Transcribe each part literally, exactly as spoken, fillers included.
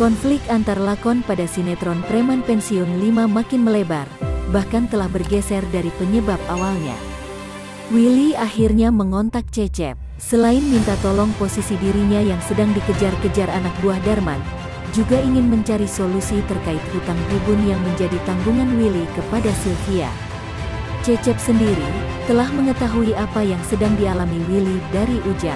Konflik antar lakon pada sinetron Preman Pensiun lima makin melebar, bahkan telah bergeser dari penyebab awalnya. Willy akhirnya mengontak Cecep. Selain minta tolong posisi dirinya yang sedang dikejar-kejar anak buah Darman, juga ingin mencari solusi terkait hutang Bubun yang menjadi tanggungan Willy kepada Sylvia. Cecep sendiri telah mengetahui apa yang sedang dialami Willy dari Ujang.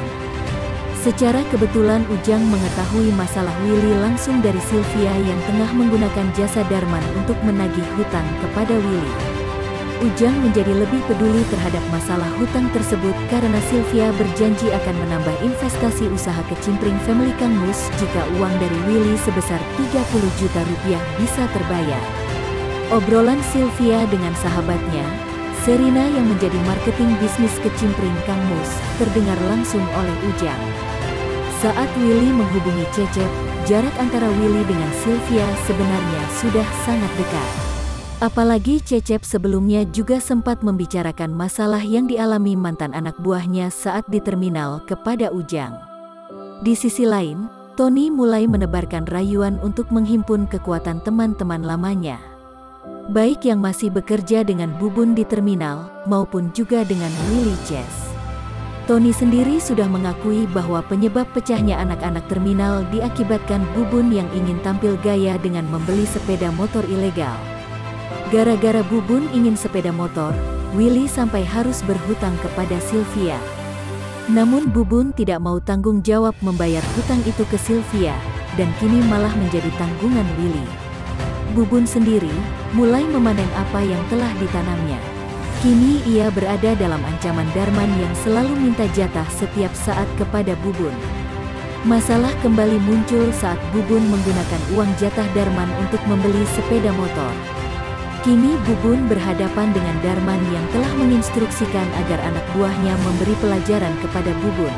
Secara kebetulan Ujang mengetahui masalah Willy langsung dari Sylvia yang tengah menggunakan jasa Darman untuk menagih hutang kepada Willy. Ujang menjadi lebih peduli terhadap masalah hutang tersebut karena Sylvia berjanji akan menambah investasi usaha kecimpring Family Kang Mus jika uang dari Willy sebesar tiga puluh juta rupiah bisa terbayar. Obrolan Sylvia dengan sahabatnya, Serina yang menjadi marketing bisnis kecimpring Kang Mus, terdengar langsung oleh Ujang. Saat Willy menghubungi Cecep, jarak antara Willy dengan Sylvia sebenarnya sudah sangat dekat. Apalagi Cecep sebelumnya juga sempat membicarakan masalah yang dialami mantan anak buahnya saat di terminal kepada Ujang. Di sisi lain, Tony mulai menebarkan rayuan untuk menghimpun kekuatan teman-teman lamanya. Baik yang masih bekerja dengan Bubun di terminal, maupun juga dengan Willy Chess. Tony sendiri sudah mengakui bahwa penyebab pecahnya anak-anak terminal diakibatkan Bubun yang ingin tampil gaya dengan membeli sepeda motor ilegal. Gara-gara Bubun ingin sepeda motor, Willy sampai harus berhutang kepada Sylvia. Namun Bubun tidak mau tanggung jawab membayar hutang itu ke Sylvia, dan kini malah menjadi tanggungan Willy. Bubun sendiri mulai memanen apa yang telah ditanamnya. Kini ia berada dalam ancaman Darman yang selalu minta jatah setiap saat kepada Bubun. Masalah kembali muncul saat Bubun menggunakan uang jatah Darman untuk membeli sepeda motor. Kini Bubun berhadapan dengan Darman yang telah menginstruksikan agar anak buahnya memberi pelajaran kepada Bubun.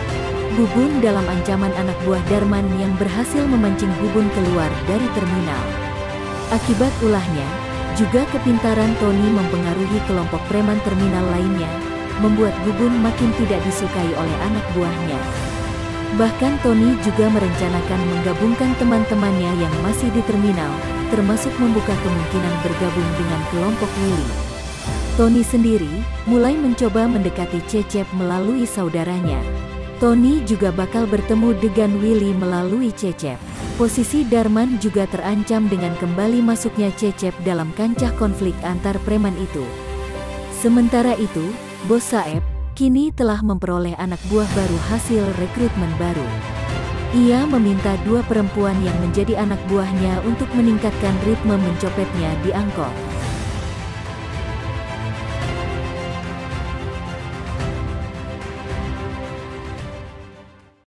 Bubun dalam ancaman anak buah Darman yang berhasil memancing Bubun keluar dari terminal. Akibat ulahnya, juga kepintaran Tony mempengaruhi kelompok preman terminal lainnya, membuat Bubun makin tidak disukai oleh anak buahnya. Bahkan Tony juga merencanakan menggabungkan teman-temannya yang masih di terminal, termasuk membuka kemungkinan bergabung dengan kelompok Willy. Tony sendiri mulai mencoba mendekati Cecep melalui saudaranya. Tony juga bakal bertemu dengan Willy melalui Cecep. Posisi Darman juga terancam dengan kembali masuknya Cecep dalam kancah konflik antar preman itu. Sementara itu, Bos Saeb kini telah memperoleh anak buah baru hasil rekrutmen baru. Ia meminta dua perempuan yang menjadi anak buahnya untuk meningkatkan ritme mencopetnya di angkot.